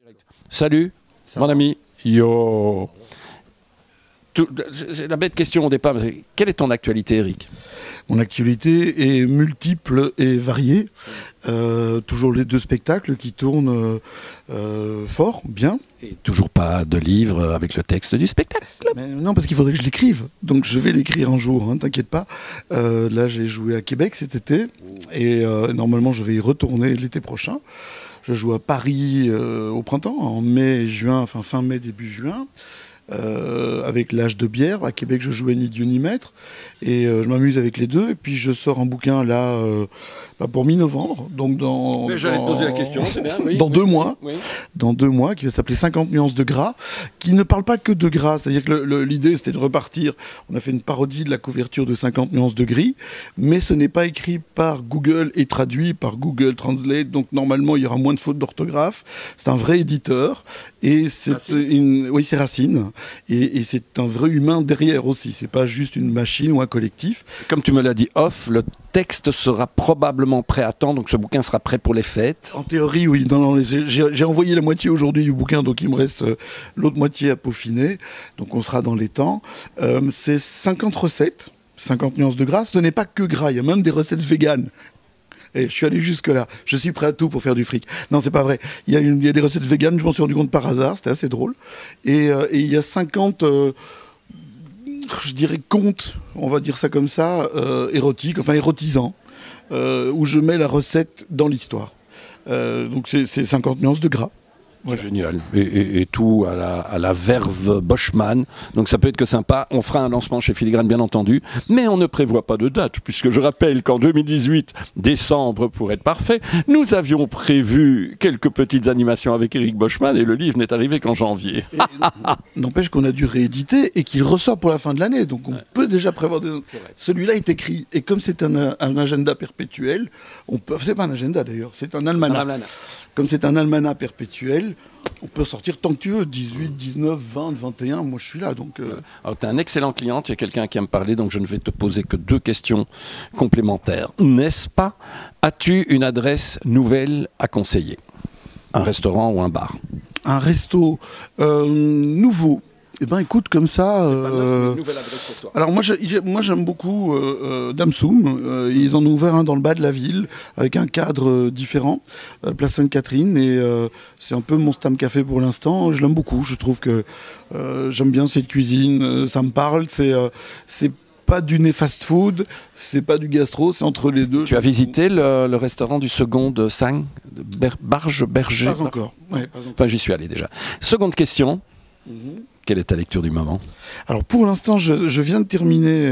Salut, mon ami. Yo. C'est la bête question au départ. Mais quelle est ton actualité, Eric? Mon actualité est multiple et variée. Toujours les deux spectacles qui tournent fort, bien. Et toujours pas de livre avec le texte du spectacle? Mais non, parce qu'il faudrait que je l'écrive. Donc je vais l'écrire un jour, hein, t'inquiète pas. Là, j'ai joué à Québec cet été. Et normalement, je vais y retourner l'été prochain. Je joue à Paris au printemps, en mai, juin, enfin fin mai, début juin. Avec l'âge de bière. À Québec, je jouais Ni Dieu ni Maître. Et je m'amuse avec les deux. Et puis, je sors un bouquin là pour mi-novembre. Donc, j'allais te poser la question, c'est bien. Oui, dans oui, 2 mois. Oui. Dans 2 mois, qui va s'appeler 50 nuances de gras, qui ne parle pas que de gras. C'est-à-dire que l'idée, c'était de repartir. On a fait une parodie de la couverture de 50 nuances de gris. Mais ce n'est pas écrit par Google et traduit par Google Translate. Donc, normalement, il y aura moins de fautes d'orthographe. C'est un vrai éditeur. Et c'est oui, c'est Racine. Et c'est un vrai humain derrière aussi. C'est pas juste une machine ou un collectif. Comme tu me l'as dit off, le texte sera probablement prêt à temps, donc ce bouquin sera prêt pour les fêtes. En théorie, oui. J'ai envoyé la moitié aujourd'hui du bouquin, donc il me reste l'autre moitié à peaufiner. Donc on sera dans les temps. C'est 50 recettes, 50 nuances de gras. Ce n'est pas que gras, il y a même des recettes véganes. Et je suis allé jusque-là. Je suis prêt à tout pour faire du fric. Non, c'est pas vrai. Il y a des recettes véganes, je m'en suis rendu compte par hasard, c'était assez drôle. Et il y a 50, je dirais, contes, on va dire ça comme ça, érotiques, enfin érotisants, où je mets la recette dans l'histoire. Donc c'est 50 nuances de gras. Voilà. Génial. Et tout à la verve Boschman. Donc ça peut être que sympa. On fera un lancement chez Filigrane, bien entendu. Mais on ne prévoit pas de date, puisque je rappelle qu'en 2018, décembre pour être parfait, nous avions prévu quelques petites animations avec Éric Boschman et le livre n'est arrivé qu'en janvier. N'empêche qu'on a dû rééditer et qu'il ressort pour la fin de l'année. Donc on peut déjà prévoir des... Celui-là est écrit. Et comme c'est un agenda perpétuel, c'est pas un agenda d'ailleurs, c'est un almanach. Comme c'est un almanach perpétuel, on peut sortir tant que tu veux, 18, 19, 20, 21, moi je suis là. Donc, Alors tu es un excellent client, tu es quelqu'un qui aime parler, donc je ne vais te poser que 2 questions complémentaires. N'est-ce pas? As-tu une adresse nouvelle à conseiller? Un restaurant ou un bar? Un resto nouveau. Eh ben écoute, comme ça... une nouvelle adresse pour toi. Alors moi j'aime beaucoup Damsoum. Ils en ont ouvert un dans le bas de la ville, avec un cadre différent, place Sainte-Catherine. Et c'est un peu mon stam café pour l'instant. Je l'aime beaucoup. Je trouve que j'aime bien cette cuisine. Ça me parle. C'est pas du fast-food, c'est pas du gastro, c'est entre les deux. Tu as visité le restaurant du second de Sang, Berger? Pas encore. Ouais, pas encore. Enfin, j'y suis allé déjà. Seconde question. Quelle est ta lecture du moment? Alors pour l'instant, je viens de terminer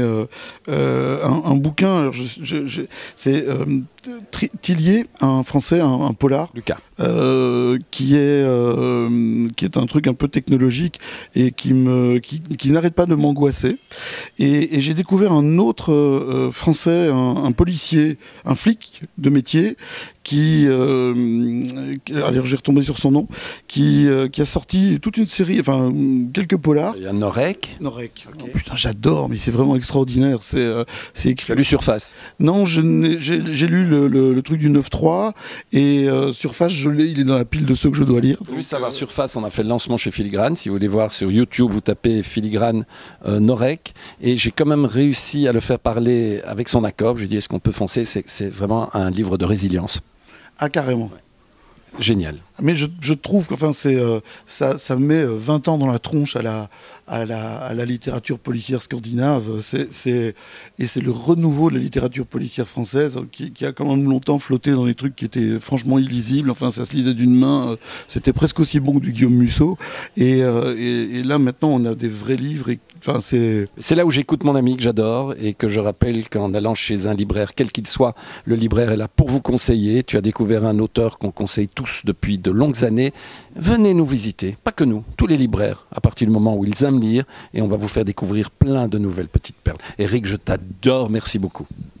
un bouquin. C'est Tillier, un Français, un polar. Lucas. Qui est un truc un peu technologique et qui n'arrête pas de m'angoisser. Et j'ai découvert un autre Français, un policier, un flic de métier, alors je vais retomber sur son nom, qui a sorti toute une série, enfin quelques polars. Il y a Norek. Norek. Okay. Oh, putain, j'adore, mais c'est vraiment extraordinaire. C'est écrit. Tu as lu Surface? Non, j'ai lu le truc du 9-3 et Surface, je l'ai, il est dans la pile de ceux que je dois lire. Pour savoir Surface, on a fait le lancement chez Filigrane. Si vous voulez voir sur YouTube, vous tapez Filigrane Norek. Et j'ai quand même réussi à le faire parler avec son accord. J'ai dit, est-ce qu'on peut foncer? C'est vraiment un livre de résilience. Ah, carrément. Ouais. Génial. Mais je trouve que ça met 20 ans dans la tronche à la littérature policière scandinave. Et c'est le renouveau de la littérature policière française qui a quand même longtemps flotté dans des trucs qui étaient franchement illisibles. Enfin, ça se lisait d'une main. C'était presque aussi bon que du Guillaume Musso. Et là, maintenant, on a des vrais livres. C'est là où j'écoute mon ami que j'adore et que je rappelle qu'en allant chez un libraire, quel qu'il soit, le libraire est là pour vous conseiller. Tu as découvert un auteur qu'on conseille tous depuis de longues années. Venez nous visiter, pas que nous, tous les libraires, à partir du moment où ils aiment lire, et on va vous faire découvrir plein de nouvelles petites perles. Eric, je t'adore, merci beaucoup.